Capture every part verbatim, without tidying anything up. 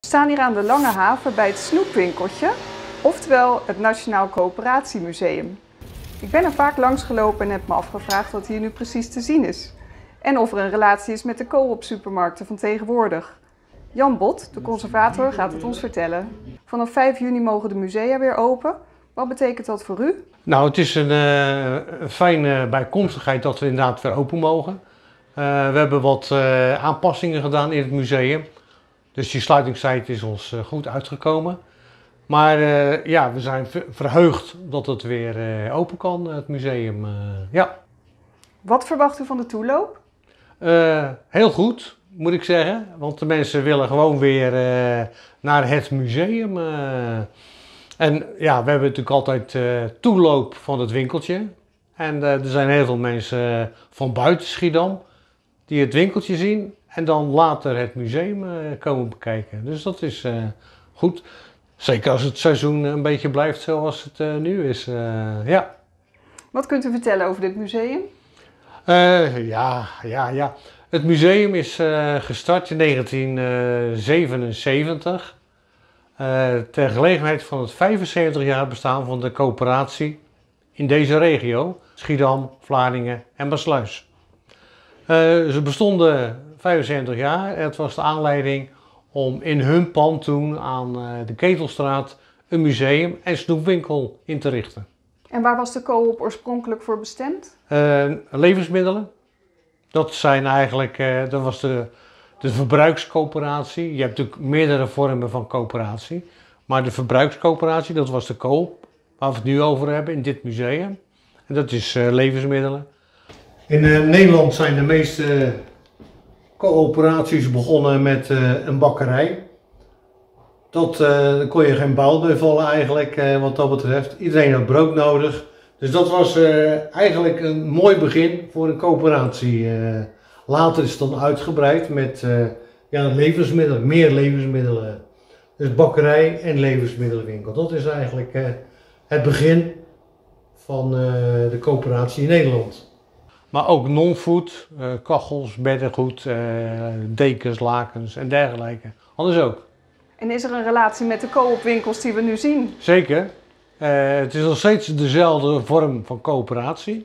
staan hier aan de Lange Haven bij het snoepwinkeltje, oftewel het Nationaal Coöperatiemuseum. Ik ben er vaak langs gelopen en heb me afgevraagd wat hier nu precies te zien is. En of er een relatie is met de coop-supermarkten van tegenwoordig. Jan Bot, de conservator, gaat het ons vertellen. Vanaf vijf juni mogen de musea weer open. Wat betekent dat voor u? Nou, het is een, uh, een fijne bijkomstigheid dat we inderdaad weer open mogen. Uh, we hebben wat uh, aanpassingen gedaan in het museum. Dus die sluitingstijd is ons uh, goed uitgekomen. Maar uh, ja, we zijn verheugd dat het weer uh, open kan, het museum. Uh, ja. Wat verwacht u van de toeloop? Uh, heel goed, moet ik zeggen. Want de mensen willen gewoon weer uh, naar het museum. Uh, en ja, we hebben natuurlijk altijd uh, toeloop van het winkeltje. En uh, er zijn heel veel mensen uh, van buiten Schiedam die het winkeltje zien en dan later het museum uh, komen bekijken. Dus dat is uh, goed. Zeker als het seizoen een beetje blijft zoals het uh, nu is. Uh, ja. Wat kunt u vertellen over dit museum? Uh, ja, ja, ja. Het museum is uh, gestart in negentien zevenenzeventig. Uh, ter gelegenheid van het vijfenzeventig jaar bestaan van de coöperatie in deze regio. Schiedam, Vlaardingen en Maassluis. Uh, ze bestonden vijfenzeventig jaar. Het was de aanleiding om in hun pand toen aan uh, de Ketelstraat een museum en snoepwinkel in te richten. En waar was de coop oorspronkelijk voor bestemd? Uh, levensmiddelen. Dat zijn eigenlijk, uh, dat was de, de verbruikscoöperatie. Je hebt natuurlijk meerdere vormen van coöperatie. Maar de verbruikscoöperatie, dat was de koop, waar we het nu over hebben in dit museum. En dat is uh, levensmiddelen. In uh, Nederland zijn de meeste coöperaties begonnen met uh, een bakkerij. Dat, uh, daar kon je geen baal bij vallen eigenlijk, uh, wat dat betreft. Iedereen had brood nodig. Dus dat was uh, eigenlijk een mooi begin voor een coöperatie. Uh, later is het dan uitgebreid met uh, ja, levensmiddelen, meer levensmiddelen. Dus bakkerij en levensmiddelenwinkel. Dat is eigenlijk uh, het begin van uh, de coöperatie in Nederland. Maar ook non-food, uh, kachels, beddengoed, uh, dekens, lakens en dergelijke. Anders ook. En is er een relatie met de coopwinkels die we nu zien? Zeker. Uh, het is nog steeds dezelfde vorm van coöperatie.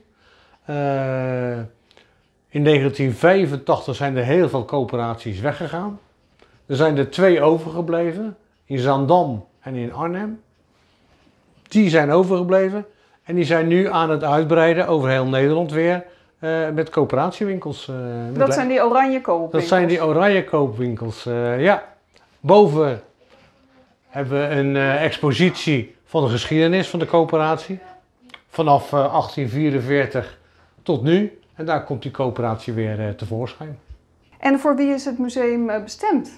Uh, in negentien vijfentachtig zijn er heel veel coöperaties weggegaan. Er zijn er twee overgebleven, in Zaandam en in Arnhem. Die zijn overgebleven en die zijn nu aan het uitbreiden over heel Nederland weer uh, met coöperatiewinkels. Uh, met Dat zijn die oranje koopwinkels? Dat zijn die oranje koopwinkels, uh, ja. Boven hebben we een uh, expositie van de geschiedenis van de coöperatie. Vanaf uh, achttien vierenveertig tot nu. En daar komt die coöperatie weer uh, tevoorschijn. En voor wie is het museum uh, bestemd?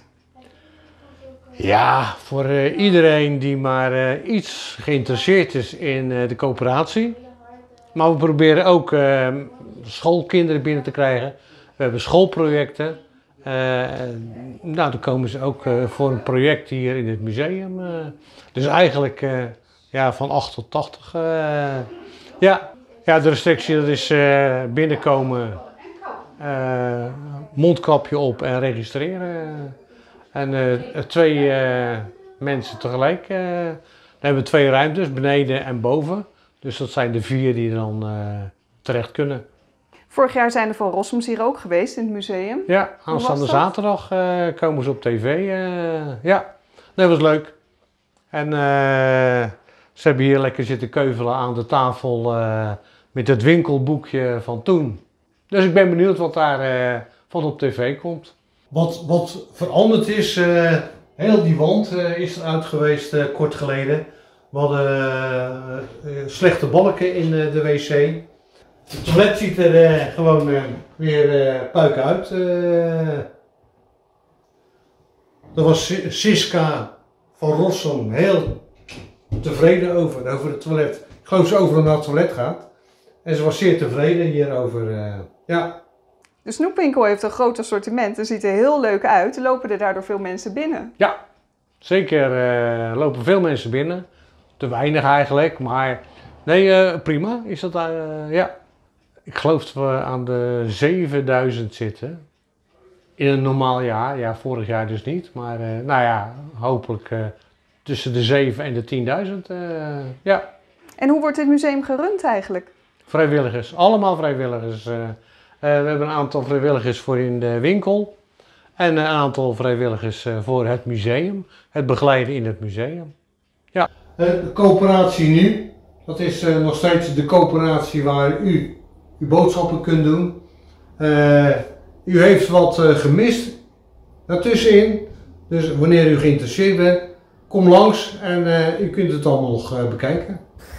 Ja, voor uh, iedereen die maar uh, iets geïnteresseerd is in uh, de coöperatie. Maar we proberen ook uh, schoolkinderen binnen te krijgen. We hebben schoolprojecten. Uh, nou, dan komen ze ook uh, voor een project hier in het museum. Uh, dus eigenlijk uh, ja, van acht tot tachtig. Uh, ja. ja, de restrictie dat is uh, binnenkomen, uh, mondkapje op en registreren. En uh, twee uh, mensen tegelijk. Uh, dan hebben we twee ruimtes, beneden en boven. Dus dat zijn de vier die dan uh, terecht kunnen. Vorig jaar zijn er Van Rossums hier ook geweest in het museum. Ja, aanstaande zaterdag uh, komen ze op tv. Uh, ja, dat was leuk. En uh, ze hebben hier lekker zitten keuvelen aan de tafel uh, met het winkelboekje van toen. Dus ik ben benieuwd wat daar uh, van op tv komt. Wat, wat veranderd is, uh, heel die wand uh, is eruit geweest uh, kort geleden. We hadden uh, uh, slechte balken in uh, de wc. Het toilet ziet er uh, gewoon uh, weer uh, puik uit. Uh, daar was Siska van Rossum heel tevreden over, over het toilet. Ik geloof ze overal naar het toilet gaat. En ze was zeer tevreden hierover. Uh, ja. De snoepwinkel heeft een groot assortiment en ziet er heel leuk uit. Lopen er daardoor veel mensen binnen? Ja, zeker uh, lopen veel mensen binnen. Te weinig eigenlijk, maar nee, uh, prima is dat. Uh, ja. Ik geloof dat we aan de zevenduizend zitten. In een normaal jaar, ja, vorig jaar dus niet, maar uh, nou ja, hopelijk uh, tussen de zeven en de tienduizend, uh, ja. En hoe wordt dit museum gerund eigenlijk? Vrijwilligers, allemaal vrijwilligers. Uh, uh, we hebben een aantal vrijwilligers voor in de winkel en een aantal vrijwilligers uh, voor het museum, het begeleiden in het museum. Ja. Uh, de coöperatie nu, dat is uh, nog steeds de coöperatie waar u uw boodschappen kunt doen. Uh, u heeft wat uh, gemist daartussenin, dus wanneer u geïnteresseerd bent, kom langs en uh, u kunt het allemaal nog uh, bekijken.